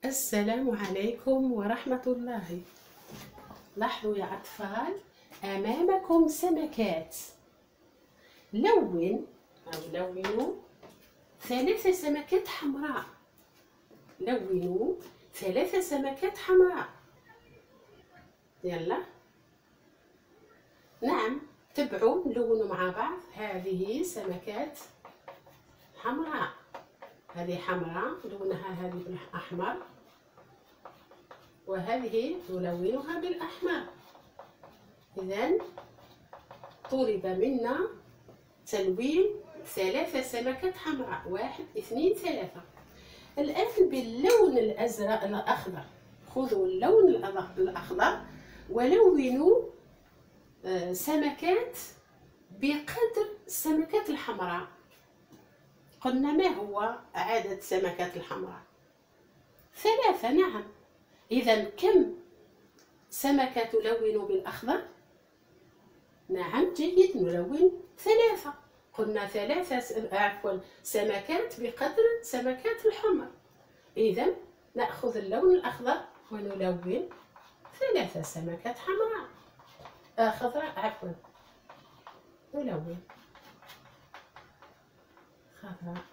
السلام عليكم ورحمة الله. لاحظوا يا أطفال، أمامكم سمكات. لونوا 3 سمكات حمراء. لونوا 3 سمكات حمراء. يلا نعم، تبعوا نلونوا مع بعض. هذه سمكات حمراء، هذه حمراء لونها هذه بالأحمر، وهذه نلونها بالأحمر. إذن طلب منا تلوين 3 سمكات حمراء، 1 2 3. الآن باللون الأزرق الأخضر، خذوا اللون الأخضر ولونوا سمكات بقدر السمكات الحمراء. قلنا ما هو عدد سمكات الحمراء؟ 3. نعم، إذا كم سمكة تلون بالأخضر؟ نعم جيد، نلون 3. قلنا 3 سمكات بقدر سمكات الحمر. إذا نأخذ اللون الأخضر ونلون 3 سمكات حمراء خضراء، نلون خضراء.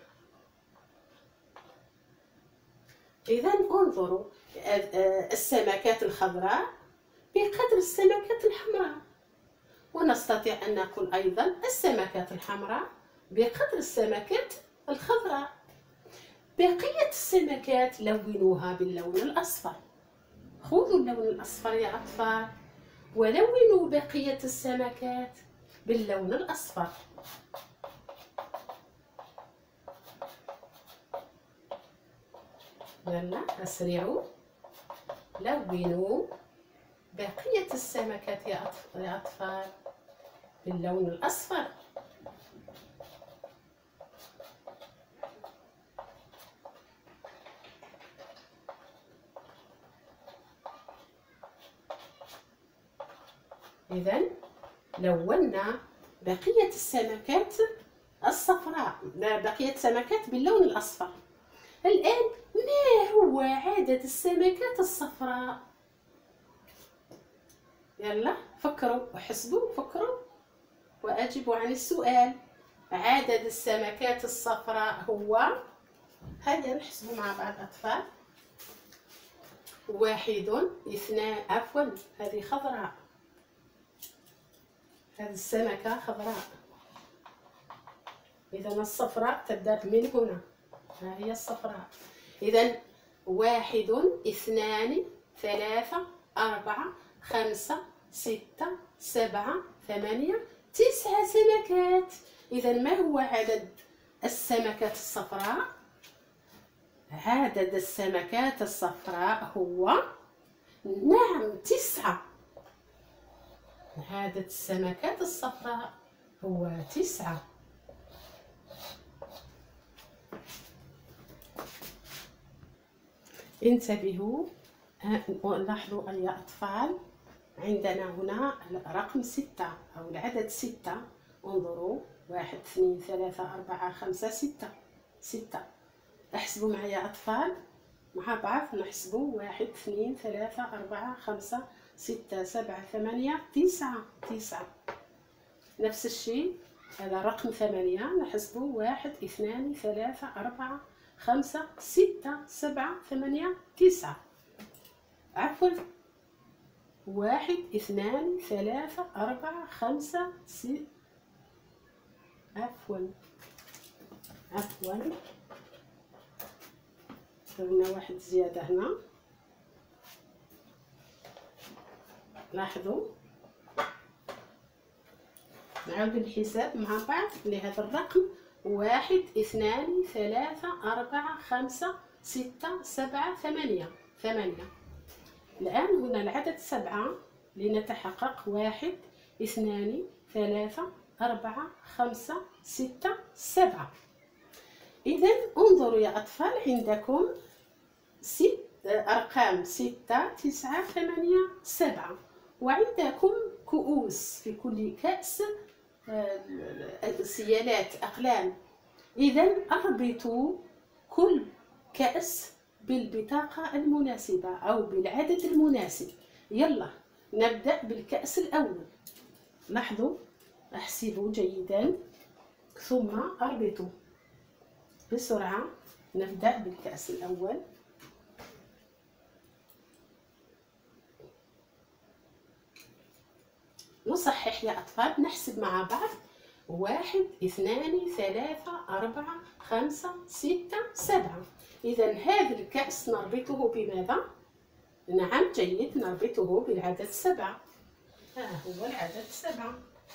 إذا انظروا، السمكات الخضراء بقدر السمكات الحمراء، ونستطيع أن نقول أيضا السمكات الحمراء بقدر السمكات الخضراء. بقية السمكات لونوها باللون الأصفر. خذوا اللون الأصفر يا أطفال ولونوا بقية السمكات باللون الأصفر. يلا أسرعوا، لونوا بقية السمكات يا أطفال باللون الأصفر. إذن لونا بقية السمكات الصفراء، بقية السمكات باللون الأصفر. الآن ما هو عدد السمكات الصفراء؟ يلا فكروا وحسبوا، فكروا وأجيبوا عن السؤال. عدد السمكات الصفراء هو، هيا نحسبوا مع بعض أطفال. 1 2 هذه خضراء، هذه السمكة خضراء. إذا الصفراء تبدأ من هنا، ها هي الصفراء. إذا 1 2 3 4 5 6 7 8 9 سمكات. إذا ما هو عدد السمكات الصفراء؟ عدد السمكات الصفراء هو، نعم، 9. عدد السمكات الصفراء هو 9. انتبهوا، لاحظوا يا أطفال، عندنا هنا رقم 6 أو العدد 6. انظروا، 1 2 3 4 5 6. احسبوا معي أطفال مع بعض، نحسبوا 1 2 3 4 5 6 7 8 9. نفس الشيء هذا رقم 8، نحسبوا 1 2 3 4 5 6 7 8 9. 1 2 3 4 5 6. درنا واحد زيادة هنا. لاحظوا، نعاود الحساب مع بعض لهذا الرقم. 1 2 3 4 5 6 7 8. الآن هنا العدد 7 لنتحقق. 1 2 3 4 5 6 7. إذا انظروا يا أطفال، عندكم أرقام 6 9 8 7، وعندكم كؤوس، في كل كأس سيالات أقلام. إذا أربطوا كل كأس بالبطاقة المناسبة أو بالعدد المناسب. يلا نبدأ بالكأس الأول. لاحظوا، احسبوا جيدا ثم اربطوا بسرعة. نبدأ بالكأس الأول. نصحح يا أطفال، نحسب مع بعض: 1 2 3 4 5 6 7. إذا هذا الكأس نربطه بماذا؟ نعم جيد، نربطه بالعدد 7. ها هو العدد 7.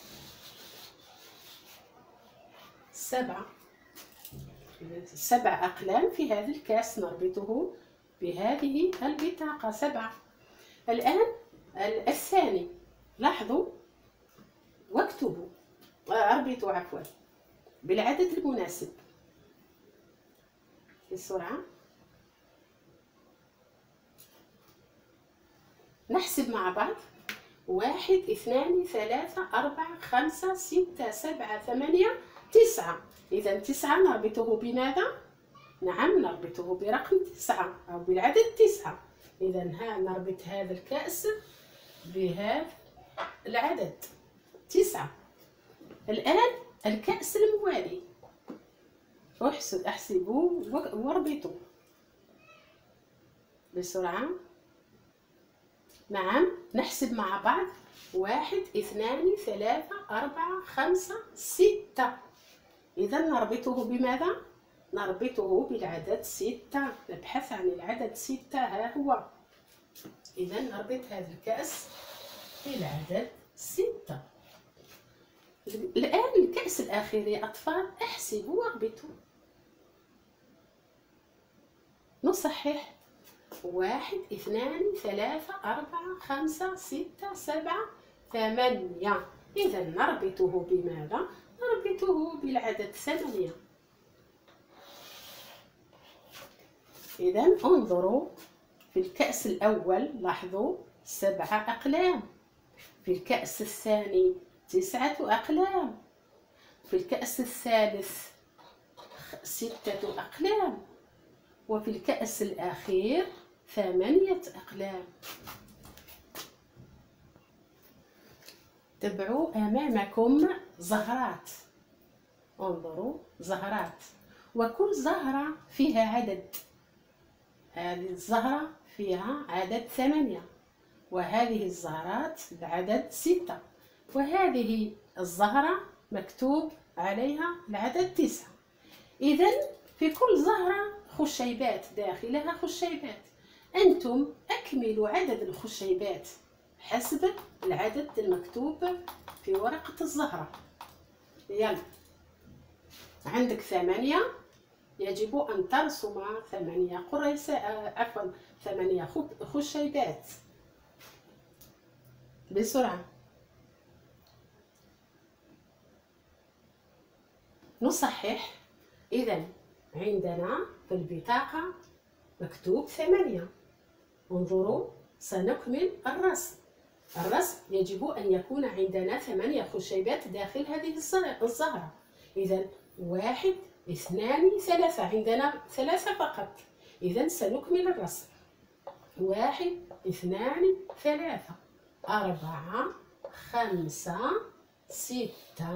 7 أقلام في هذا الكأس، نربطه بهذه البطاقة 7. الآن الثاني، لاحظوا واكتبوا، اربطوا عفوا بالعدد المناسب بسرعة. نحسب مع بعض: 1 2 3 4 5 6 7 8 9. إذا 9 نربطه بماذا؟ نعم نربطه برقم 9 أو بالعدد 9. إذا نربط هذا الكأس بهذا العدد 9. الآن الكأس الموالي، احسبوا واربطوا بسرعة. نعم نحسب مع بعض: 1 2 3 4 5 6. إذا نربطه بماذا؟ نربطه بالعدد 6. نبحث عن العدد 6، ها هو. إذا نربط هذا الكأس بالعدد 6. الآن الكأس الأخير يا أطفال، احسبوا واربطوا. نصحح: 1 2 3 4 5 6 7 8. إذا نربطه بماذا؟ نربطه بالعدد 8. إذا انظروا، في الكأس الأول لاحظوا 7 أقلام، في الكأس الثاني 9 أقلام، في الكأس الثالث 6 أقلام، وفي الكأس الأخير 8 أقلام. تبعوا أمامكم زهرات، انظروا زهرات، وكل زهرة فيها عدد. هذه الزهرة فيها عدد 8، وهذه الزهرات العدد 6، وهذه الزهرة مكتوب عليها العدد 9. إذا في كل زهرة خشيبات، داخلها خشيبات. أنتم أكملوا عدد الخشيبات حسب العدد المكتوب في ورقة الزهرة. يلا، عندك 8، يجب أن ترسم 8 عفوا 8 خشيبات بسرعة. نصحح. إذا عندنا في البطاقة مكتوب 8. انظروا، سنكمل الرسم. الرسم يجب أن يكون عندنا 8 خشيبات داخل هذه الزهرة. إذا 1 2 3، عندنا 3 فقط. إذا سنكمل الرسم: 1 2 3 4 5 6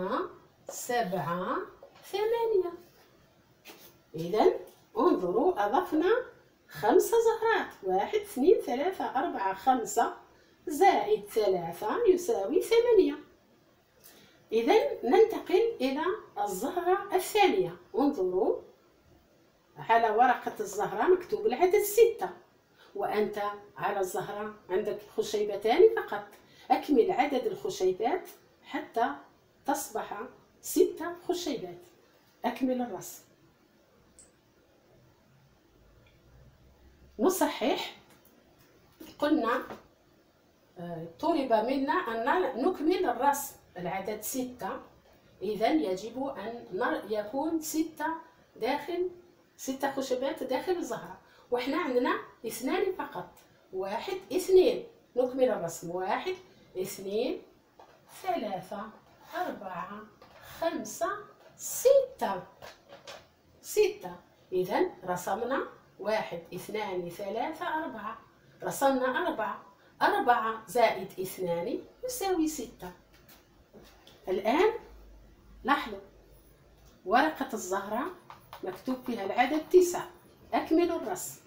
7 8. إذا انظروا، أضفنا 5 زهرات: 1 2 3 4 5 زائد 3 يساوي 8. إذا ننتقل إلى الزهرة الثانية. انظروا، على ورقة الزهرة مكتوب العدد 6، وأنت على الزهرة عندك خشيبتان فقط. أكمل عدد الخشيبات حتى تصبح 6 خشيبات. أكمل الرسم. نصحح. قلنا طلب منا أن نكمل الرسم العدد 6. إذا يجب أن يكون 6 خشبات داخل الزهرة، وإحنا عندنا 2 فقط. 1 2، نكمل الرسم: 1 2 3 4 5 6. إذا رسمنا 1 2 3 4. رسمنا 4. 4 زائد 2 يساوي 6. الآن لاحظوا ورقة الزهرة مكتوب فيها العدد 9. أكملوا الرسم.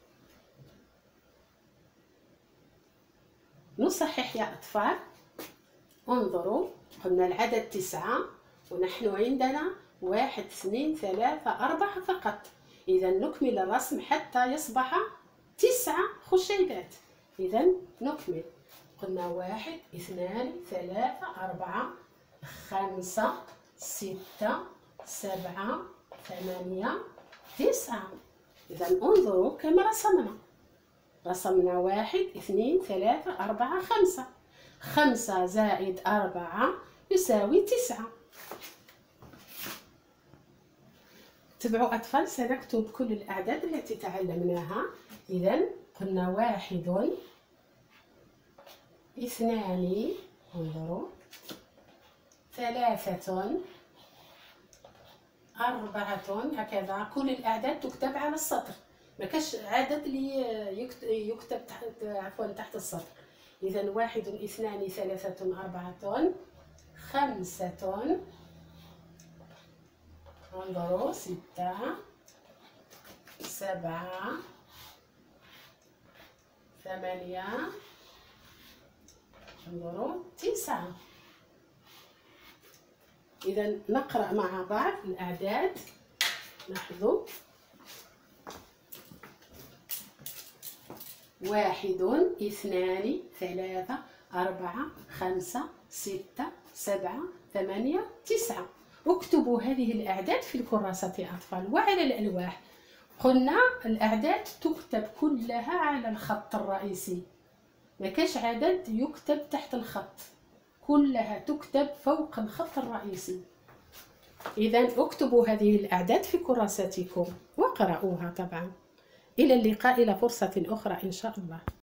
نصحح يا أطفال. انظروا، قلنا العدد 9 ونحن عندنا 1 2 3 4 فقط. إذا نكمل الرسم حتى يصبح 9 خشيبات. إذا نكمل. قلنا 1 2 3 4 5 6 7 8 9. إذا انظروا كما رسمنا 1 2 3 4 5. 5 زائد 4 يساوي 9. تبعوا أطفال، سنكتب كل الأعداد التي تعلمناها. إذا قلنا 1 2 انظروا 3 4 هكذا. كل الأعداد تكتب على السطر، ما كاش عدد اللي يكتب تحت السطر. إذا 1 2 3 4 5 انظروا 6 7 8 انظروا 9. إذا نقرأ مع بعض الأعداد. لاحظوا 1 2 3 4 5 6 7 8 9. اكتبوا هذه الأعداد في الكراسة يا أطفال وعلى الألواح. قلنا الأعداد تكتب كلها على الخط الرئيسي، ما كاش عدد يكتب تحت الخط، كلها تكتب فوق الخط الرئيسي. إذا اكتبوا هذه الأعداد في كراستكم وقرأوها طبعا. إلى اللقاء، إلى فرصة أخرى إن شاء الله.